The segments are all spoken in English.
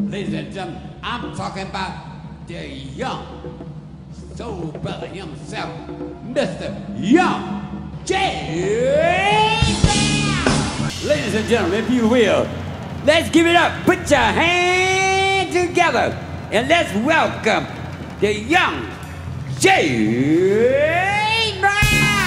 Ladies and gentlemen, I'm talking about the young soul brother himself, Mr. Young James Brown. Ladies and gentlemen, if you will, let's give it up. Put your hands together and let's welcome the young James Brown.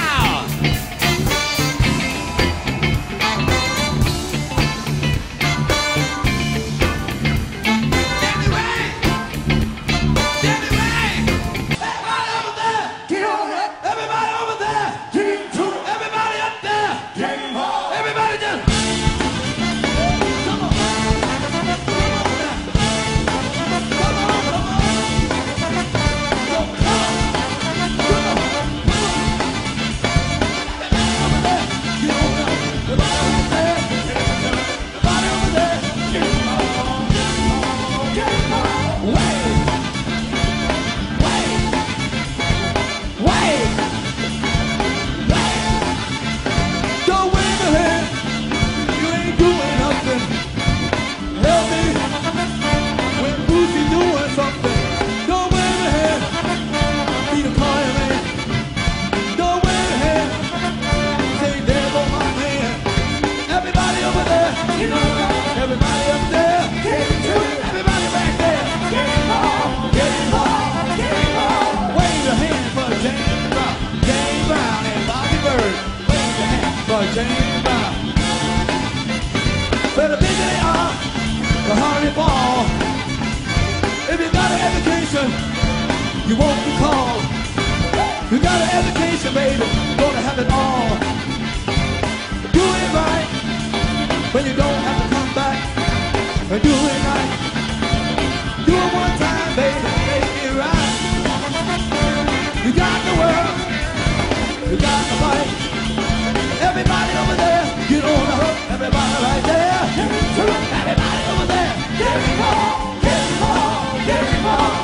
James Brown. Better big they are, the hardly ball. If you got an education, you won't be called. You got an education, baby, gonna have it all. Do it right when you don't have to come back. And do it right. Do it one time, baby, make it right. You got the world, you got the fight. Everybody over there, get on the hook. Everybody right there, everybody over there, get me on, get me on, get me on.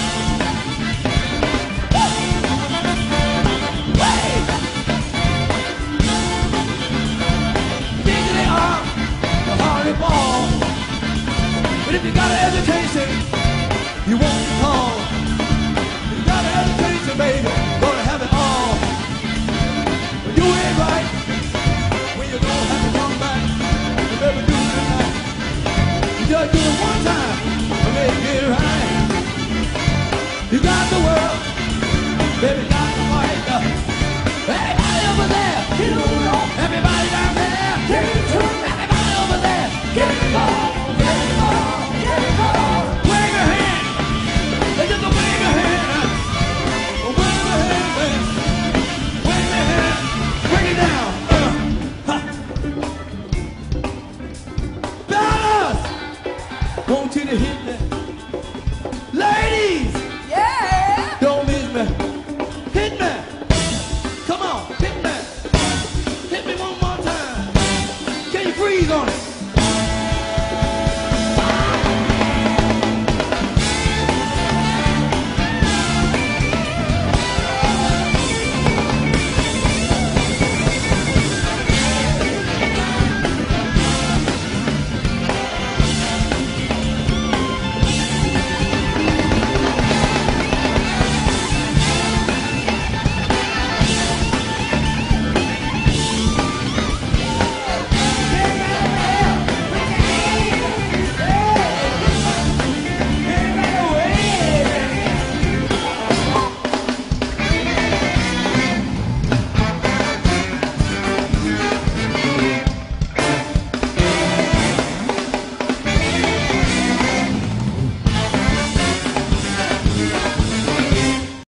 Wait! Diggity arm, the hardly ball. But if you got an education, you won't be called. You got an education, baby, gonna have it all. Do it right. You don't have to come back. You better do it right. You just do it one time and make it right. You got the world, baby, got the fight. Everybody over there, get it on. Everybody down there, get it on. Everybody over there, get it on, get it on, get it on. Wave your hand, just wave your hand, wave your hand, wave your hand, bring it down. Want you to hit